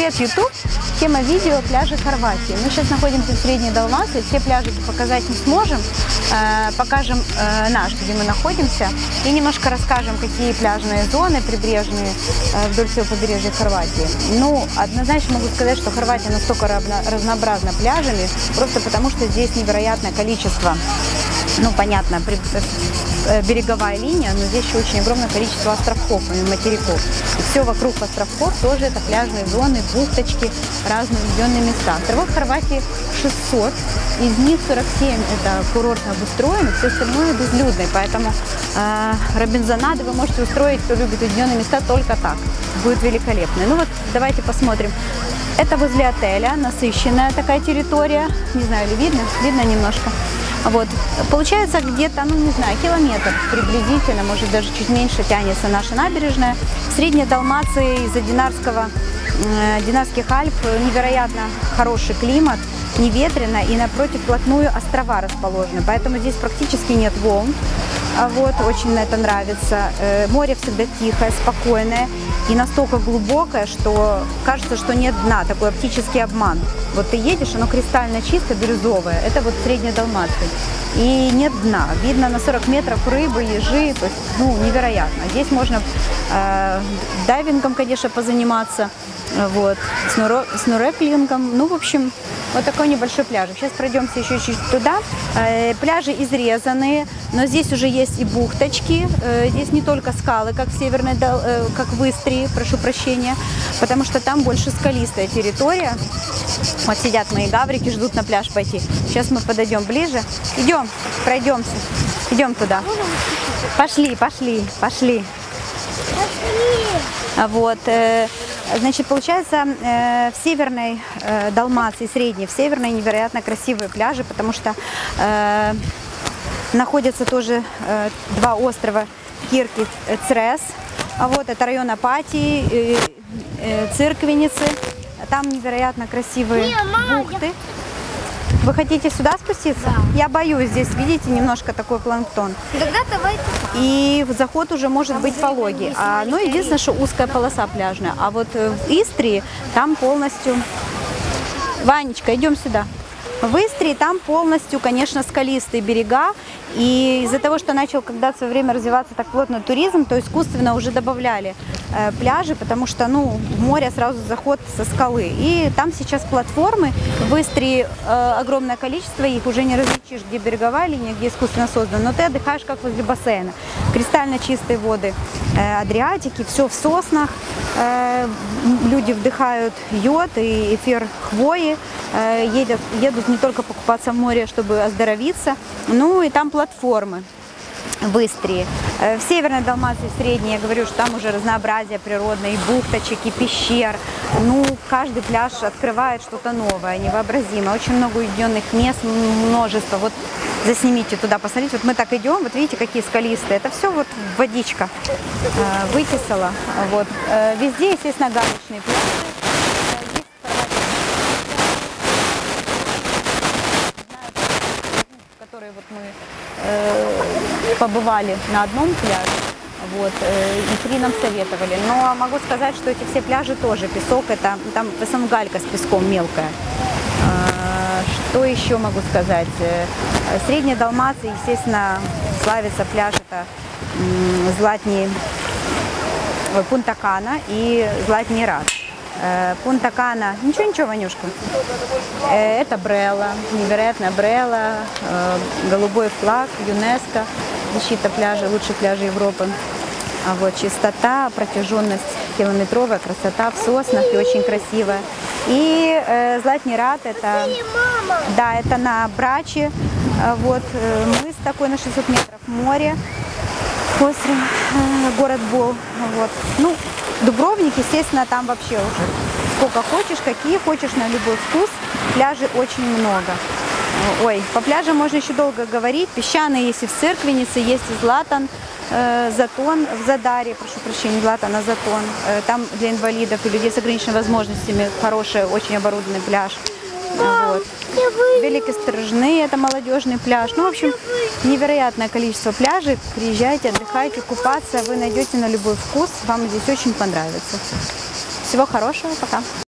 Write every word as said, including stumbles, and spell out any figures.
Привет, YouTube! Тема видео – пляжи Хорватии. Мы сейчас находимся в Средней Далмации, все пляжи показать не сможем. Э, покажем э, наш, где мы находимся, и немножко расскажем, какие пляжные зоны прибрежные э, вдоль всего побережья Хорватии. Ну, однозначно могу сказать, что Хорватия настолько разнообразна пляжами, просто потому что здесь невероятное количество, ну, понятно, береговая линия, но здесь еще очень огромное количество островков и материков. И все вокруг островков тоже это пляжные зоны, бухточки, разные уединенные места. Островов Хорватии шестьсот, из них сорок семь это курортно обустроены, все остальное безлюдное, поэтому э, робинзонады вы можете устроить, кто любит уединенные места, только так. Будет великолепно. Ну вот, давайте посмотрим. Это возле отеля, насыщенная такая территория, не знаю, или видно, видно немножко. Вот. Получается где-то, ну не знаю, километр приблизительно, может даже чуть меньше тянется наша набережная. В Средней Далмации из-за Динарского, э, Динарских Альп невероятно хороший климат, не ветрено, и напротив вплотную острова расположены, поэтому здесь практически нет волн. Вот, очень мне это нравится. Э, море всегда тихое, спокойное и настолько глубокое, что кажется, что нет дна, такой оптический обман. Вот ты едешь, оно кристально чисто, бирюзовое, это вот Средняя Далмация. И нет дна, видно на сорок метров рыбы, ежи, то есть, ну, невероятно. Здесь можно э, дайвингом, конечно, позаниматься, вот, снурклингом, ну, в общем, вот такой небольшой пляж. Сейчас пройдемся еще чуть туда. Э, пляжи изрезанные, но здесь уже есть и бухточки. Э, здесь не только скалы, как в Северной, э, как в Истрии, прошу прощения, потому что там больше скалистая территория. Вот сидят мои гаврики, ждут на пляж пойти. Сейчас мы подойдем ближе. Идем, пройдемся. Идем туда. Пошли, пошли, пошли. Пошли. Вот. Э, Значит, получается, э, в Северной э, Далмации, Средней, в Северной невероятно красивые пляжи, потому что э, находятся тоже э, два острова Кирки, Црес, а вот это район Апатии, э, э, Цирквеницы, там невероятно красивые бухты. Вы хотите сюда спуститься? Да. Я боюсь, здесь, видите, немножко такой планктон. Тогда давайте. И заход уже может быть пологий. А, ну, единственное, что узкая полоса пляжная. А вот в Истрии там полностью... Ванечка, идем сюда. В Истрии там полностью, конечно, скалистые берега. И из-за того, что начал когда-то в свое время развиваться так плотно туризм, то искусственно уже добавляли э, пляжи, потому что, ну, в море сразу заход со скалы. И там сейчас платформы, в Истрии э, огромное количество, их уже не различишь, где береговая линия, где искусственно создана, но ты отдыхаешь как возле бассейна. Кристально чистые воды э, Адриатики, все в соснах, э, люди вдыхают йод и эфир хвои, э, едут, едут не только покупаться в море, чтобы оздоровиться, ну и там платформы в Истрии. В Северной Далмации, Средней, я говорю, что там уже разнообразие природное, и бухточек, и пещер. Ну, каждый пляж открывает что-то новое, невообразимое. Очень много уединенных мест, множество. Вот заснимите туда, посмотрите. Вот мы так идем, вот видите, какие скалистые. Это все вот водичка э, вытесала. Вот. Э, везде, естественно, галечные пляжи. Которые вот мы э, побывали на одном пляже, вот, э, и три нам советовали. Но могу сказать, что эти все пляжи тоже песок, это там в основном галька с песком мелкая. Э, что еще могу сказать? Средняя Далмация, естественно, славится пляж, это э, Златни, ой, Пунта-Кана и Златни Рат. Пунта-Кана, ничего-ничего, Ванюшка, это Брелла, невероятная Брелла, голубой флаг, ЮНЕСКО, защита пляжа, лучшие пляжи Европы. А вот чистота, протяженность километровая, красота в соснах и очень красивая. И э, Златни Рат, это, да, это на Браче, вот мыс такой на шестьсот метров, море, остров, город Бол, вот. Ну, Дубровник, естественно, там вообще уже сколько хочешь, какие хочешь, на любой вкус. Пляжей очень много. Ой, по пляжам можно еще долго говорить. Песчаные есть и в Цирквенице, есть и Златан, э, Затон в Задаре, прошу прощения, Златан, а Затон. Э, там для инвалидов и людей с ограниченными возможностями хороший, очень оборудованный пляж. Вот. Великие Сторожные, это молодежный пляж. Ну, в общем, невероятное количество пляжей. Приезжайте, отдыхайте, купаться. Вы найдете на любой вкус. Вам здесь очень понравится. Всего хорошего. Пока.